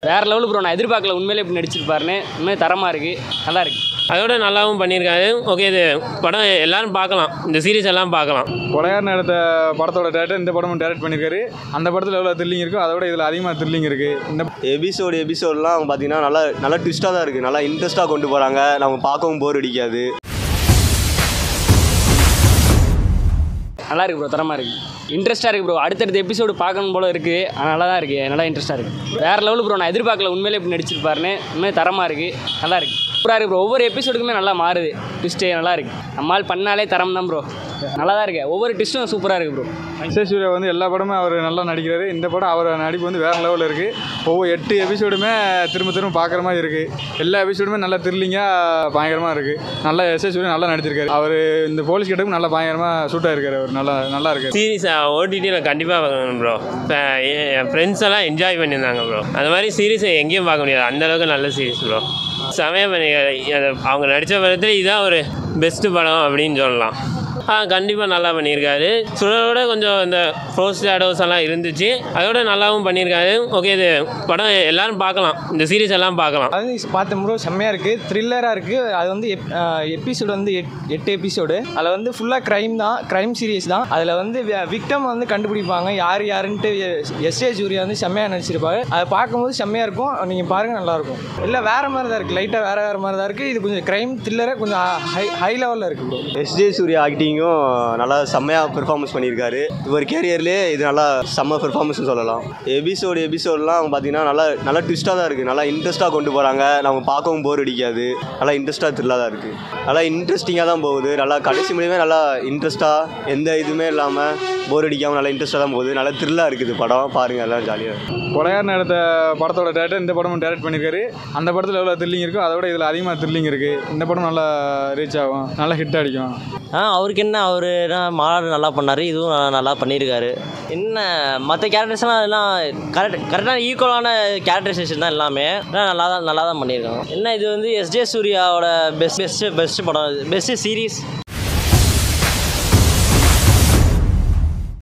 வேறு level bro. நான் எதிர்பார்க்கல உண்மையிலே இப்படி நடிச்சிருப்பாருன்னு. உண்மையிலே தரமாக இருக்குது, நல்லா இருக்குது. அதோட நல்லாவும் பண்ணியிருக்காரு. ஓகே, இது படம் எல்லாரும் பார்க்கலாம், இந்த சீரிஸ் எல்லாம் பார்க்கலாம். கொலையார் எடுத்த படத்தோட டேரக்டர் இந்த படமும் டேரக்ட் பண்ணியிருக்காரு. அந்த படத்தில் எவ்வளோ த்ரில்லிங் இருக்கோ அதோட இதில் அதிகமாக த்ரில்லிங் இருக்குது. இந்த எபிசோட்லாம் பார்த்தீங்கன்னா நல்லா ட்விஸ்ட்டாக தான் இருக்குது, நல்லா இன்ட்ரெஸ்ட்டாக கொண்டு போகிறாங்க, நம்ம பார்க்கவும் போர் அடிக்காது. நல்லா இருக்குது ப்ரோ, தரமாக இருக்குது, இன்ட்ரெஸ்ட்டாக இருக்குது ப்ரோ. அடுத்தடுத்த எபிசோடு பார்க்கணும் போல இருக்குது, நல்லா தான் இருக்குது, நல்லா இன்ட்ரெஸ்ட்டாக இருக்குது. வேறு லெவல் ப்ரோ. நான் எதிர்பார்க்கல உண்மையிலே இப்படி நடிச்சிருப்பாருன்னு. உண்மையிலே தரமாக இருக்குது, நல்லா இருக்குது, சூப்பராக இருக்குது ப்ரோ. ஒவ்வொரு எபிசோடுக்குமே நல்லா மாறுது, ட்விஸ்ட்டே நல்லா இருக்குது. நம்மால் பண்ணாலே தரம் தான் ப்ரோ, நல்லா தான் இருக்குது. ஒவ்வொரு ட்விஸ்ட்டும் சூப்பராக இருக்குது ப்ரோ. சூர்யா வந்து எல்லா படமும் அவர் நல்லா நடிக்கிறாரு. இந்த படம் அவர் நடிப்பு வந்து வேறு லெவலில் இருக்குது. ஒவ்வொரு 8 எபிசோடுமே திரும்ப பார்க்குற மாதிரி இருக்குது. எல்லா எபிசோடுமே நல்லா த்ரில்லிங்காக பயங்கரமாக இருக்குது. நல்லா சூர்யா நல்லா நடிச்சிருக்காரு. அவர் இந்த போலீஸ் கிட்டக்கும் நல்லா பயங்கரமாக சூட்டாக இருக்காரு. அவர் நல்லா இருக்குது. சீரிஸ் ஓடிடியில் கண்டிப்பாக பார்க்கணும் ப்ரோ. என் ஃப்ரெண்ட்ஸ் எல்லாம் என்ஜாய் பண்ணியிருந்தாங்க ப்ரோ. அந்த மாதிரி சீரிஸை எங்கேயும் பார்க்க முடியாது, அந்தளவுக்கு நல்ல சீரிஸ் ப்ரோ. செமையாக பண்ணி அவங்க நடித்த படத்தில் இதுதான் ஒரு பெஸ்ட்டு படம் அப்படின்னு சொல்லலாம். கண்டிப்பாக நல்லா பண்ணியிருக்காரு. சுழலோட கொஞ்சம் இந்த ஃபோர்ஸ் ஷேடோஸ் எல்லாம் இருந்துச்சு, அதோட நல்லாவும் பண்ணியிருக்காரு. ஓகே, இது படம் எல்லாரும் பார்க்கலாம், இந்த சீரிஸ் எல்லாம் பார்க்கலாம். அது பார்த்தேன் ப்ரோ, செம்மையாக இருக்குது, த்ரில்லராக இருக்குது. அது வந்து எபிசோடு வந்து 8 எபிசோடு. அதில் வந்து ஃபுல்லாக க்ரைம் சீரிஸ் தான். அதில் வந்து விக்டம் வந்து கண்டுபிடிப்பாங்க யாருன்ட்டு. எஸ்ஏ சூர்யா வந்து செம்மையாக நடிச்சிருப்பாரு. அதை பார்க்கும்போது செம்மையாக இருக்கும், நீங்கள் பாருங்கள், நல்லாயிருக்கும். இல்லை வேறு மாதிரி தான் இருக்குது, லைட்டாக வேறு மாதிரி தான் இருக்குது. இது கொஞ்சம் க்ரைம் த்ரில்லராக கொஞ்சம் ஹை லெவலில் இருக்குது ப்ரோ. எஸ்ஜே சூர்யா ஆக்டிங்கும் நல்லா செம்மையாக பெர்ஃபார்மன்ஸ் பண்ணியிருக்காரு. இவர் கேரியர்லேயே இது நல்லா செம்ம பெர்ஃபார்மன்ஸ்னு சொல்லலாம். எபிசோட்லாம் பார்த்தீங்கன்னா நல்லா ட்விஸ்ட்டாக தான் இருக்குது, நல்லா இன்ட்ரெஸ்ட்டாக கொண்டு போகிறாங்க, நம்ம பார்க்கவும் போர் அடிக்காது, நல்லா இன்ட்ரெஸ்ட்டாக த்ரில்லாக தான் இருக்குது, நல்லா இன்ட்ரெஸ்டிங்காக தான் போகுது. நல்லா கடைசி முடியுமே நல்லா இன்ட்ரெஸ்ட்டாக, எந்த இதுவுமே இல்லாமல் போர் அடிக்காமல் நல்லா இன்ட்ரெஸ்ட்டாக தான் போகுது. நல்லா த்ரில்லாக இருக்குது படம், பாருங்கள், எல்லாம் ஜாலியாக. கொலையார் எடுத்த படத்தோட டேரக்டர் இந்த படமும் டேரக்ட் பண்ணியிருக்காரு. அந்த படத்தில் எவ்வளோ த்ரில்லிங் இருக்கோ அதோட இதில் அதிகமாக த்ரில்லிங் இருக்குது. இந்த படம் நல்லா ரீச் ஆகும், நல்லா ஹிட் அடிக்கும். அவருக்கு என்ன, அவர் மாநாடு நல்லா பண்ணார், இதுவும் நல்லா பண்ணியிருக்காரு. என்ன மற்ற கேரக்டர்ஸ்லாம் அதெல்லாம் கரெக்டான ஈக்குவலான கேரக்டரைசேஷன் தான் எல்லாமே. நல்லா தான் பண்ணியிருக்காங்க. என்ன இது வந்து எஸ்ஜே சூர்யாவோட பெஸ்ட் படம், பெஸ்ட் சீரீஸ்.